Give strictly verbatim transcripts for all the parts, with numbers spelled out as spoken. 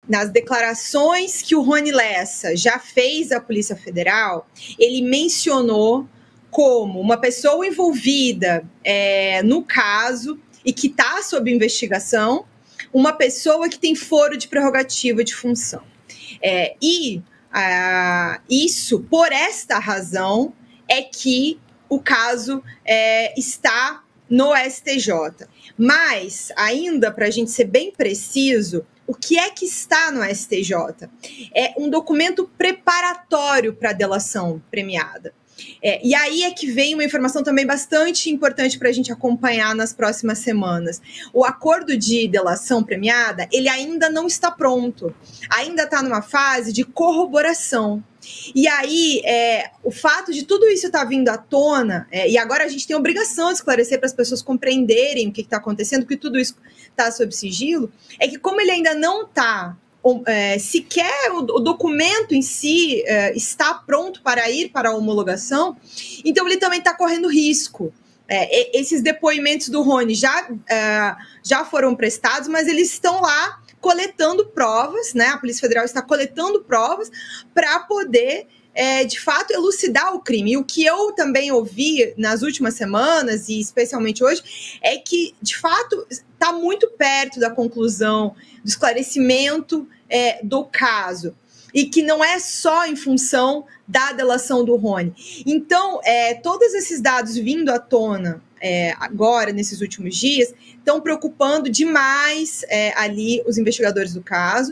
nas declarações que o Rony Lessa já fez à Polícia Federal, ele mencionou como uma pessoa envolvida é, no caso e que está sob investigação, uma pessoa que tem foro de prerrogativa de função. É, e ah, isso, por esta razão, é que o caso é, está no S T J. Mas, ainda para a gente ser bem preciso, o que é que está no S T J? É um documento preparatório para a delação premiada. É, e aí é que vem uma informação também bastante importante para a gente acompanhar nas próximas semanas. O acordo de delação premiada, ele ainda não está pronto. Ainda está numa fase de corroboração. E aí, é, o fato de tudo isso estar tá vindo à tona, é, e agora a gente tem a obrigação de esclarecer para as pessoas compreenderem o que está acontecendo, porque tudo isso está sob sigilo, é que como ele ainda não está... É, sequer o, o documento em si é, está pronto para ir para a homologação, então ele também está correndo risco. É, e, esses depoimentos do Rony já, é, já foram prestados, mas eles estão lá coletando provas, né? A Polícia Federal está coletando provas para poder, é, de fato, elucidar o crime. E o que eu também ouvi nas últimas semanas, e especialmente hoje, é que, de fato, está muito perto da conclusão, do esclarecimento é, do caso, e que não é só em função da delação do Rony. Então, é, todos esses dados vindo à tona é, agora, nesses últimos dias, estão preocupando demais é, ali os investigadores do caso,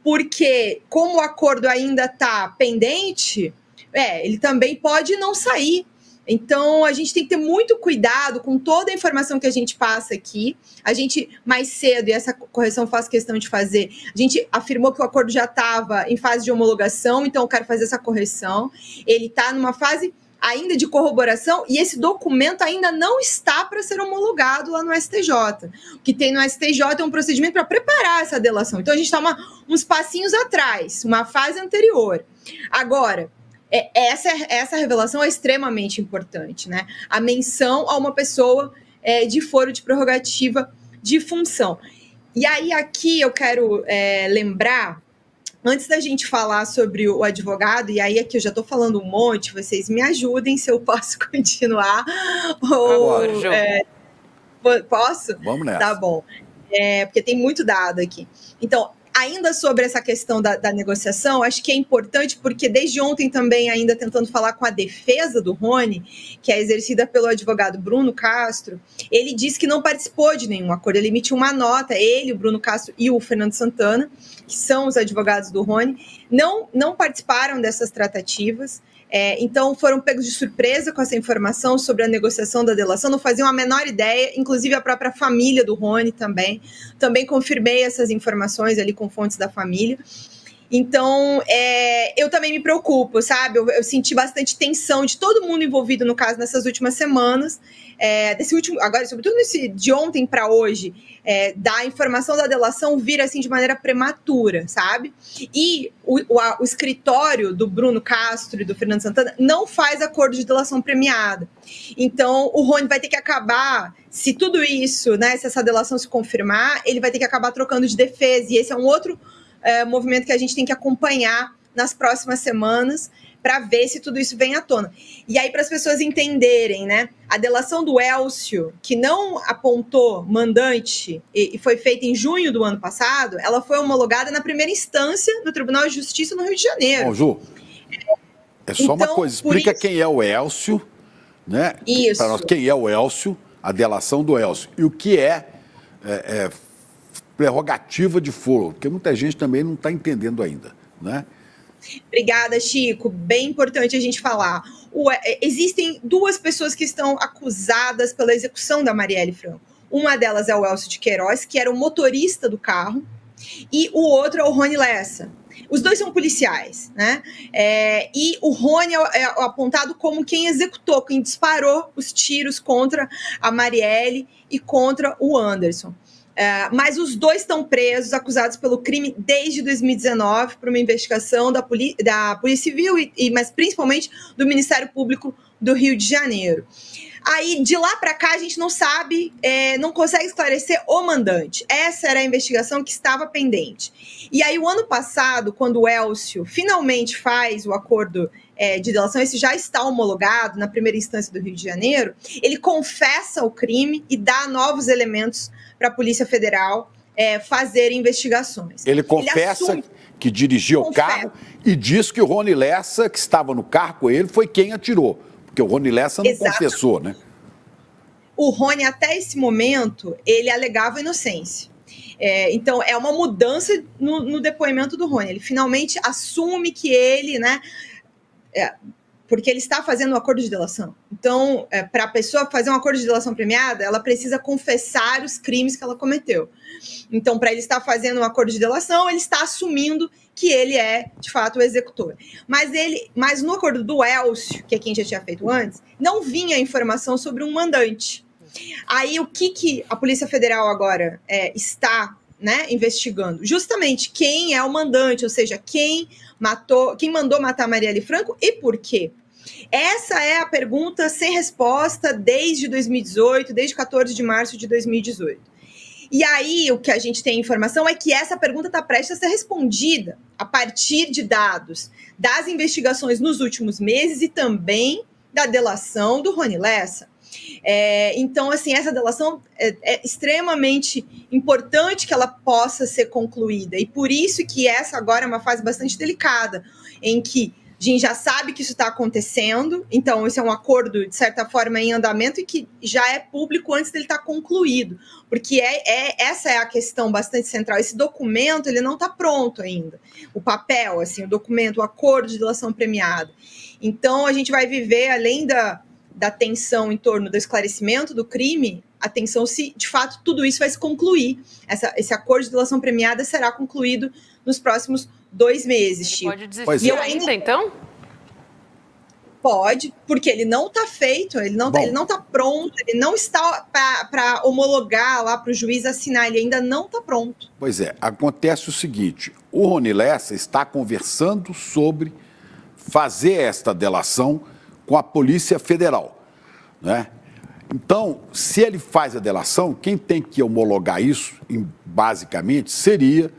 porque como o acordo ainda está pendente, é, ele também pode não sair. Então, a gente tem que ter muito cuidado com toda a informação que a gente passa aqui. A gente, mais cedo, e essa correção eu faço questão de fazer, a gente afirmou que o acordo já estava em fase de homologação, então eu quero fazer essa correção. Ele está numa fase ainda de corroboração e esse documento ainda não está para ser homologado lá no S T J. O que tem no S T J é um procedimento para preparar essa delação. Então, a gente está uns passinhos atrás, uma fase anterior. Agora... É, essa, essa revelação é extremamente importante, né? A menção a uma pessoa é, de foro de prerrogativa de função. E aí, aqui eu quero é, lembrar, antes da gente falar sobre o advogado, e aí aqui eu já estou falando um monte, vocês me ajudem se eu posso continuar. Ou, Agora, Ju. É, posso? Vamos nessa. Tá bom. É, porque tem muito dado aqui. Então, ainda sobre essa questão da, da negociação, acho que é importante porque desde ontem também ainda tentando falar com a defesa do Rony, que é exercida pelo advogado Bruno Castro, ele disse que não participou de nenhum acordo, ele emitiu uma nota, ele, o Bruno Castro e o Fernando Santana, que são os advogados do Rony, não, não participaram dessas tratativas. É, então foram pegos de surpresa com essa informação sobre a negociação da delação, não faziam a menor ideia, inclusive a própria família do Rony também, também confirmei essas informações ali com fontes da família. Então, é, eu também me preocupo, sabe? Eu, eu senti bastante tensão de todo mundo envolvido no caso nessas últimas semanas, é, desse último, agora, sobretudo nesse, de ontem para hoje, é, da informação da delação vir assim de maneira prematura, sabe? E o, o, a, o escritório do Bruno Castro e do Fernando Santana não faz acordo de delação premiada. Então, o Rony vai ter que acabar, se tudo isso, né, se essa delação se confirmar, ele vai ter que acabar trocando de defesa, e esse é um outro É, movimento que a gente tem que acompanhar nas próximas semanas para ver se tudo isso vem à tona. E aí, para as pessoas entenderem, né, a delação do Elcio, que não apontou mandante e, e foi feita em junho do ano passado, ela foi homologada na primeira instância do Tribunal de Justiça no Rio de Janeiro. Bom, Ju, é só então, uma coisa, explica isso... quem é o Elcio, né? Isso. Para nós, quem é o Elcio, a delação do Elcio, e o que é... é, é prerrogativa de foro, porque muita gente também não está entendendo ainda, né? Obrigada, Chico. Bem importante a gente falar. O, existem duas pessoas que estão acusadas pela execução da Marielle Franco. Uma delas é o Elcio de Queiroz, que era o motorista do carro, e o outro é o Rony Lessa. Os dois são policiais, né? É, e o Rony é, é apontado como quem executou, quem disparou os tiros contra a Marielle e contra o Anderson. Uh, mas os dois estão presos, acusados pelo crime desde dois mil e dezenove, por uma investigação da, poli da Polícia Civil, e, e, mas principalmente do Ministério Público do Rio de Janeiro. Aí, de lá para cá, a gente não sabe, é, não consegue esclarecer o mandante. Essa era a investigação que estava pendente. E aí, o ano passado, quando o Elcio finalmente faz o acordo é, de delação, esse já está homologado na primeira instância do Rio de Janeiro, ele confessa o crime e dá novos elementos para a Polícia Federal é, fazer investigações. Ele confessa ele assume, que dirigiu confessa. o carro e diz que o Rony Lessa, que estava no carro com ele, foi quem atirou. Porque o Rony Lessa não Exato. confessou, né? O Rony, até esse momento, ele alegava inocência. É, então, é uma mudança no, no depoimento do Rony. Ele finalmente assume que ele, né... É, porque ele está fazendo um acordo de delação. Então, é, para a pessoa fazer um acordo de delação premiada, ela precisa confessar os crimes que ela cometeu. Então, para ele estar fazendo um acordo de delação, ele está assumindo que ele é, de fato, o executor. Mas, ele, mas no acordo do Elcio, que é quem já tinha feito antes, não vinha informação sobre um mandante. Aí, o que, que a Polícia Federal agora é, está né, investigando? Justamente quem é o mandante, ou seja, quem matou, quem mandou matar Marielle Franco e por quê? Essa é a pergunta sem resposta desde dois mil e dezoito, desde quatorze de março de dois mil e dezoito. E aí, o que a gente tem informação é que essa pergunta está prestes a ser respondida a partir de dados das investigações nos últimos meses e também da delação do Rony Lessa. É, então, assim, essa delação é, é extremamente importante que ela possa ser concluída. E por isso que essa agora é uma fase bastante delicada, em que a gente já sabe que isso está acontecendo, então esse é um acordo, de certa forma, em andamento e que já é público antes dele estar concluído, porque é, é, essa é a questão bastante central. Esse documento, ele não está pronto ainda, o papel, assim, o documento, o acordo de delação premiada. Então, a gente vai viver, além da, da tensão em torno do esclarecimento do crime, a tensão se, de fato, tudo isso vai se concluir. Essa, esse acordo de delação premiada será concluído nos próximos dois meses, Chico. Ele pode desistir é. ainda, então? Pode, porque ele não está feito, ele não, ele não está pronto, ele não está para homologar lá para o juiz assinar, ele ainda não está pronto. Pois é, acontece o seguinte, o Rony Lessa está conversando sobre fazer esta delação com a Polícia Federal, né? Então, se ele faz a delação, quem tem que homologar isso, basicamente, seria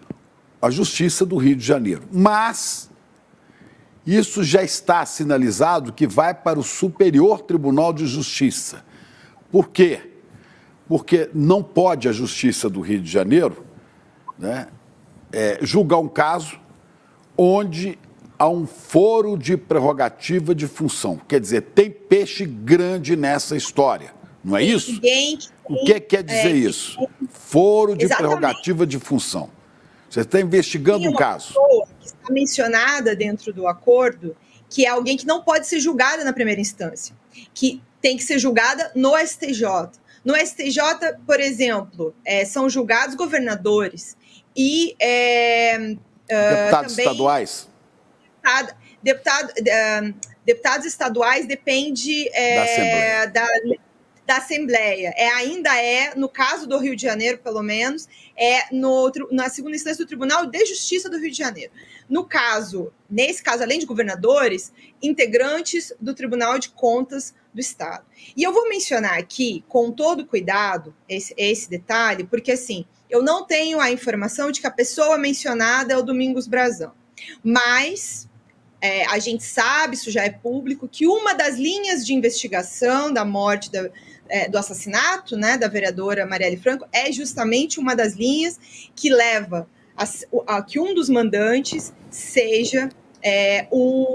a Justiça do Rio de Janeiro. Mas isso já está sinalizado que vai para o Superior Tribunal de Justiça. Por quê? Porque não pode a Justiça do Rio de Janeiro, né, é, julgar um caso onde há um foro de prerrogativa de função. Quer dizer, tem peixe grande nessa história, não é isso? O que quer dizer é, isso? Foro de Exatamente. prerrogativa de função. Você está investigando um caso. Tem uma pessoa que está mencionada dentro do acordo, que é alguém que não pode ser julgada na primeira instância, que tem que ser julgada no S T J. No S T J, por exemplo, é, são julgados governadores e é, deputados uh, também, estaduais. Deputado, deputado, uh, deputados estaduais depende é, da Assembleia. Da, da Assembleia. É, ainda é, no caso do Rio de Janeiro, pelo menos, é no, na segunda instância do Tribunal de Justiça do Rio de Janeiro. No caso, nesse caso, além de governadores, integrantes do Tribunal de Contas do Estado. E eu vou mencionar aqui, com todo cuidado, esse, esse detalhe, porque, assim, eu não tenho a informação de que a pessoa mencionada é o Domingos Brazão. Mas é, a gente sabe, isso já é público, que uma das linhas de investigação da morte da É, do assassinato, né, da vereadora Marielle Franco, é justamente uma das linhas que leva a, a que um dos mandantes seja é,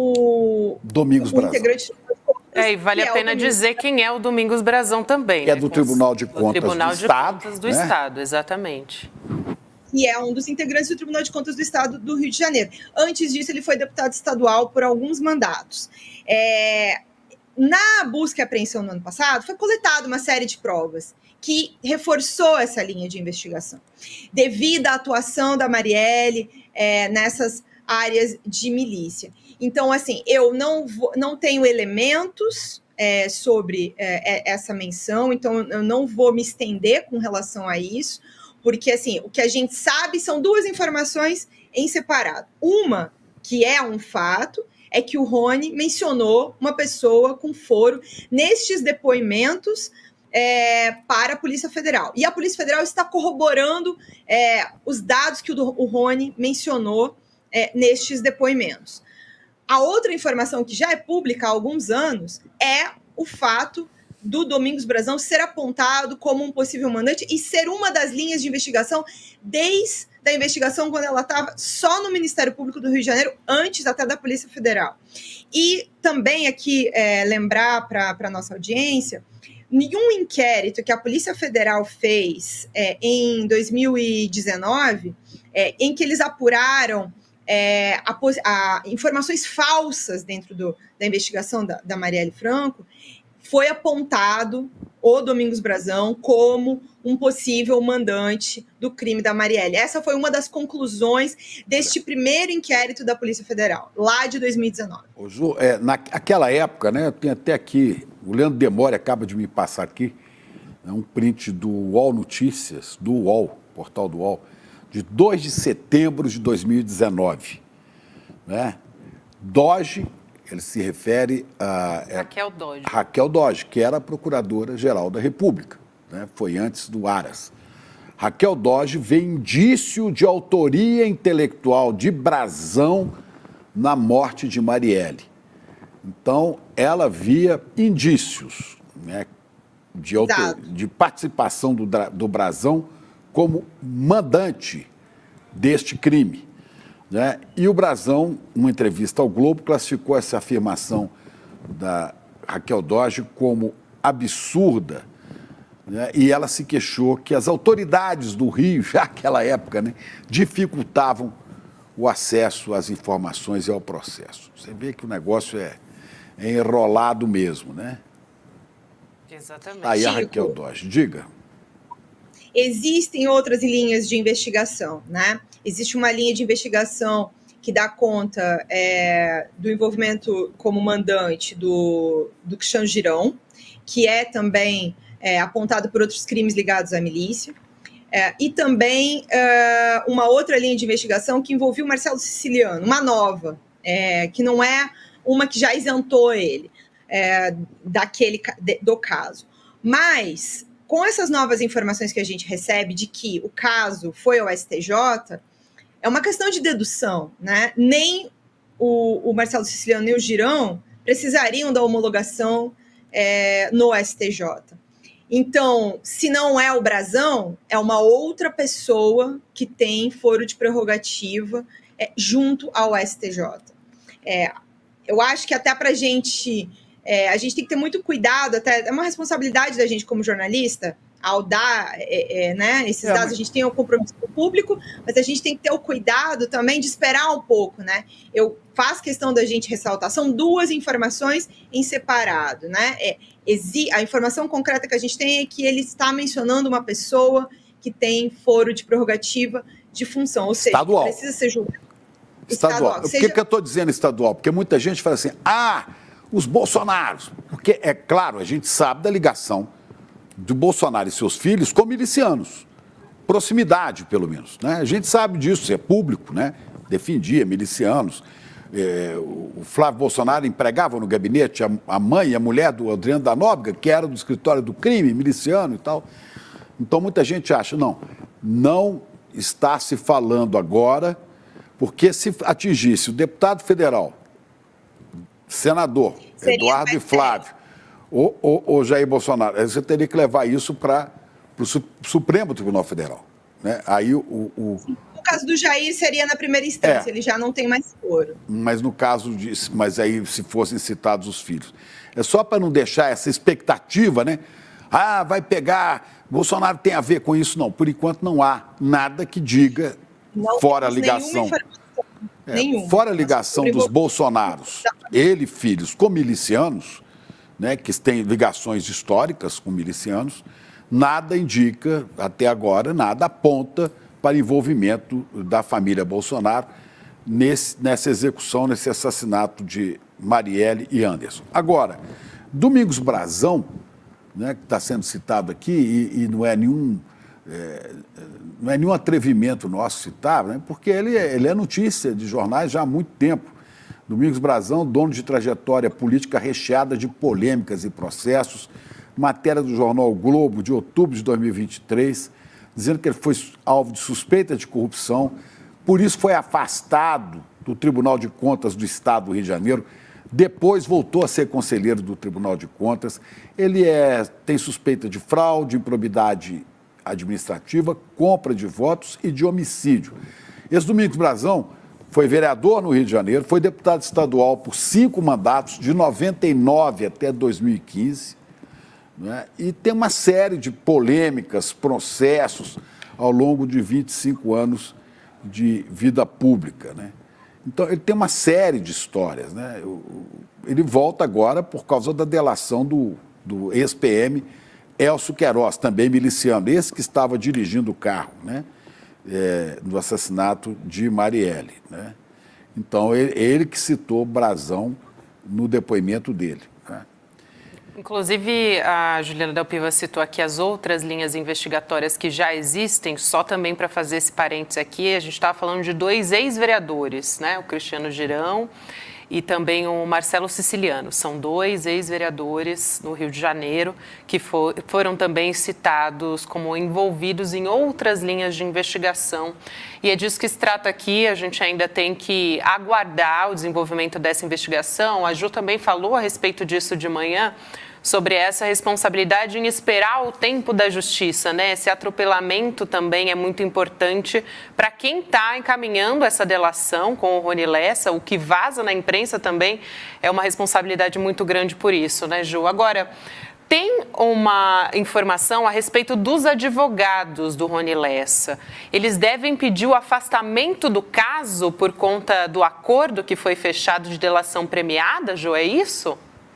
o Domingos o Brazão. Integrante é, e vale a pena é dizer quem é o Domingos Brazão também. É né, do Tribunal de Contas Tribunal do de Estado. Contas do né? Estado, exatamente. E é um dos integrantes do Tribunal de Contas do Estado do Rio de Janeiro. Antes disso, ele foi deputado estadual por alguns mandatos. É... Na busca e apreensão no ano passado, foi coletada uma série de provas que reforçou essa linha de investigação, devido à atuação da Marielle é, nessas áreas de milícia. Então, assim, eu não, vou, não tenho elementos é, sobre é, essa menção, então eu não vou me estender com relação a isso, porque, assim, o que a gente sabe são duas informações em separado. Uma, que é um fato, é que o Rony mencionou uma pessoa com foro nestes depoimentos é, para a Polícia Federal. E a Polícia Federal está corroborando é, os dados que o, o Rony mencionou é, nestes depoimentos. A outra informação que já é pública há alguns anos é o fato do Domingos Brazão ser apontado como um possível mandante e ser uma das linhas de investigação desde a investigação quando ela estava só no Ministério Público do Rio de Janeiro, antes até da Polícia Federal. E também aqui é, lembrar para a nossa audiência, nenhum inquérito que a Polícia Federal fez é, em dois mil e dezenove, é, em que eles apuraram é, a, a, informações falsas dentro do, da investigação da, da Marielle Franco, foi apontado o Domingos Brazão como um possível mandante do crime da Marielle. Essa foi uma das conclusões deste primeiro inquérito da Polícia Federal, lá de dois mil e dezenove. Ô, Ju, é, naquela época, né, eu tenho até aqui, o Leandro Demore acaba de me passar aqui, é um print do U O L Notícias, do U O L, portal do U O L, de dois de setembro de dois mil e dezenove. Né? Doge, ele se refere a... É, Raquel Doge. Raquel Doge, que era a Procuradora-Geral da República, né? Foi antes do Aras. Raquel Doge vê indício de autoria intelectual de Brazão na morte de Marielle. Então, ela via indícios, né, de, autor, de participação do, do Brazão como mandante deste crime. Né? E o Brazão, numa entrevista ao Globo, classificou essa afirmação da Raquel Doge como absurda, né? E ela se queixou que as autoridades do Rio, já naquela época, né, dificultavam o acesso às informações e ao processo. Você vê que o negócio é, é enrolado mesmo, né? Exatamente. Aí a Raquel Doge, diga. Existem outras linhas de investigação, né? Existe uma linha de investigação que dá conta é, do envolvimento como mandante do, do Xangirão, que é também é, apontado por outros crimes ligados à milícia, é, e também é, uma outra linha de investigação que envolvia o Marcelo Siciliano, uma nova, é, que não é uma que já isentou ele é, daquele, do caso. Mas, com essas novas informações que a gente recebe de que o caso foi ao S T J, é uma questão de dedução, né? Nem o, o Marcelo Siciliano nem o Girão precisariam da homologação é, no S T J. Então, se não é o Brazão, é uma outra pessoa que tem foro de prerrogativa é, junto ao S T J. É, eu acho que até para a gente... É, a gente tem que ter muito cuidado, até é uma responsabilidade da gente como jornalista, ao dar é, é, né, esses é, dados, mas... a gente tem o compromisso com o público, mas a gente tem que ter o cuidado também de esperar um pouco, né? Eu faço questão da gente ressaltar, são duas informações em separado, né? É, a informação concreta que a gente tem é que ele está mencionando uma pessoa que tem foro de prerrogativa de função, ou seja, estadual. Precisa ser julgado. Estadual. estadual. Por que, seja... que eu estou dizendo estadual? Porque muita gente fala assim, ah, os Bolsonaros, porque é claro, a gente sabe da ligação do Bolsonaro e seus filhos com milicianos, proximidade pelo menos, né? A gente sabe disso, é público, né? Defendia milicianos, é, o Flávio Bolsonaro empregava no gabinete a, a mãe e a mulher do Adriano da Nóbrega, que era do escritório do crime, miliciano e tal. Então muita gente acha, não, não está se falando agora, porque se atingisse o deputado federal, senador Seria Eduardo e Flávio, ou, ou, ou Jair Bolsonaro, você teria que levar isso para o Supremo Tribunal Federal. Né? Aí o, o... No caso do Jair seria na primeira instância, é, ele já não tem mais foro. Mas no caso de, mas aí se fossem citados os filhos. É só para não deixar essa expectativa, né? Ah, vai pegar, Bolsonaro tem a ver com isso? Não, por enquanto não há nada que diga, não fora a ligação. É, fora a ligação dos Bolsonaros, ele filhos com milicianos, né, que têm ligações históricas com milicianos, nada indica, até agora, nada aponta para envolvimento da família Bolsonaro nesse, nessa execução, nesse assassinato de Marielle e Anderson. Agora, Domingos Brazão, né, que está sendo citado aqui, e, e não é nenhum... É, não é nenhum atrevimento nosso citar, né, porque ele é, ele é notícia de jornais já há muito tempo. Domingos Brazão, dono de trajetória política recheada de polêmicas e processos, matéria do jornal o Globo, de outubro de dois mil e vinte e três, dizendo que ele foi alvo de suspeita de corrupção, por isso foi afastado do Tribunal de Contas do Estado do Rio de Janeiro, depois voltou a ser conselheiro do Tribunal de Contas. Ele é, tem suspeita de fraude, improbidade administrativa, compra de votos e de homicídio. Esse Domingos Brazão foi vereador no Rio de Janeiro, foi deputado estadual por cinco mandatos, de noventa e nove até dois mil e quinze, né? E tem uma série de polêmicas, processos ao longo de vinte e cinco anos de vida pública, né? Então, ele tem uma série de histórias, né? Ele volta agora por causa da delação do, do ex-P M Elcio Queiroz, também miliciano, esse que estava dirigindo o carro, né? É, no assassinato de Marielle, né? Então, ele, ele que citou Brazão no depoimento dele, né? Inclusive, a Juliana Del Piva citou aqui as outras linhas investigatórias que já existem, só também para fazer esse parênteses aqui, a gente estava falando de dois ex-vereadores, né? O Cristiano Girão e também o Marcelo Siciliano. São dois ex-vereadores no Rio de Janeiro que for, foram também citados como envolvidos em outras linhas de investigação. E é disso que se trata aqui, a gente ainda tem que aguardar o desenvolvimento dessa investigação. A Ju também falou a respeito disso de manhã, sobre essa responsabilidade em esperar o tempo da justiça, né? Esse atropelamento também é muito importante para quem está encaminhando essa delação com o Rony Lessa. O que vaza na imprensa também é uma responsabilidade muito grande por isso, né, Ju? Agora, tem uma informação a respeito dos advogados do Rony Lessa. Eles devem pedir o afastamento do caso por conta do acordo que foi fechado de delação premiada, Ju, é isso?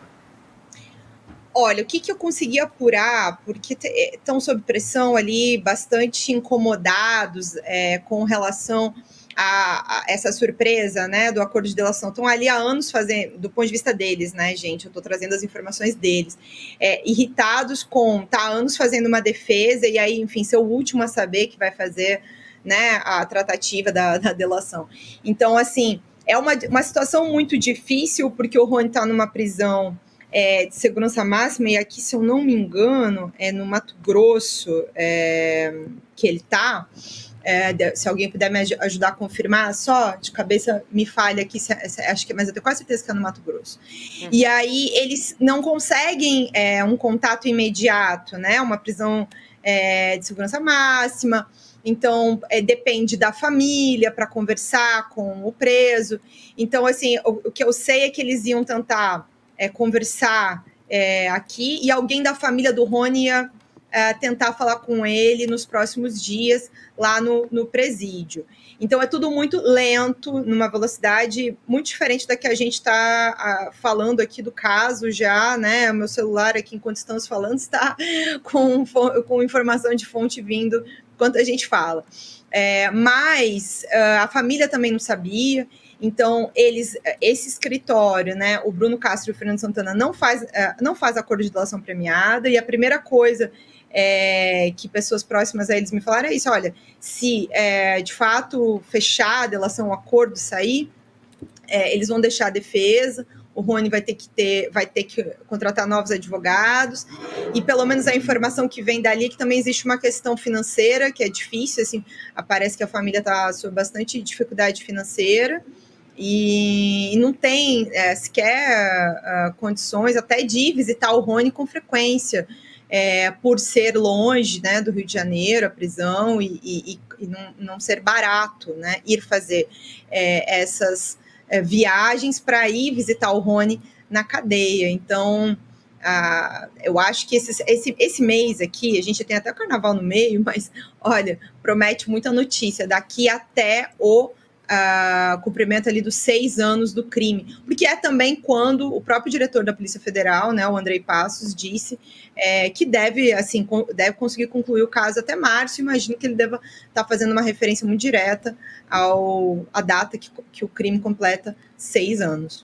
Olha, o que, que eu consegui apurar, porque estão sob pressão ali, bastante incomodados é, com relação a, a essa surpresa, né, do acordo de delação. Estão ali há anos fazendo, do ponto de vista deles, né, gente, eu estou trazendo as informações deles, é, irritados com, tá há anos fazendo uma defesa, e aí, enfim, ser o último a saber que vai fazer, né, a tratativa da, da delação. Então, assim, é uma, uma situação muito difícil, porque o Rony está numa prisão É, de segurança máxima, e aqui, se eu não me engano, é no Mato Grosso é, que ele está. É, se alguém puder me ajudar a confirmar, só de cabeça me falha aqui, se, se, acho que, mas eu tenho quase certeza que é no Mato Grosso. Uhum. E aí eles não conseguem é, um contato imediato, né? Uma prisão é, de segurança máxima. Então, é, depende da família para conversar com o preso. Então, assim, o, o que eu sei é que eles iam tentar É, conversar é, aqui, e alguém da família do Rony ia é, tentar falar com ele nos próximos dias lá no, no presídio. Então é tudo muito lento, numa velocidade muito diferente da que a gente está falando aqui do caso já, né? O meu celular aqui, enquanto estamos falando, está com, com informação de fonte vindo enquanto a gente fala. É, mas uh, a família também não sabia. Então, eles, esse escritório, né, o Bruno Castro e o Fernando Santana não faz, não faz acordo de delação premiada, e a primeira coisa é, que pessoas próximas a eles me falaram é isso: olha, se é, de fato fechar a delação, o acordo sair, é, eles vão deixar a defesa, o Rony vai ter que ter, vai ter que contratar novos advogados, e pelo menos a informação que vem dali é que também existe uma questão financeira, que é difícil, assim, parece que a família está sob bastante dificuldade financeira, e não tem é, sequer uh, condições até de visitar o Rony com frequência, é, por ser longe, né, do Rio de Janeiro, a prisão, e, e, e não, não ser barato, né, ir fazer é, essas é, viagens para ir visitar o Rony na cadeia. Então, uh, eu acho que esse, esse, esse mês aqui, a gente tem até o carnaval no meio, mas, olha, promete muita notícia daqui até o Uh, cumprimento ali dos seis anos do crime, porque é também quando o próprio diretor da Polícia Federal, né, o Andrei Passos, disse é, que deve, assim, deve conseguir concluir o caso até março. Imagino que ele deva estar fazendo uma referência muito direta ao, à data que, que o crime completa seis anos.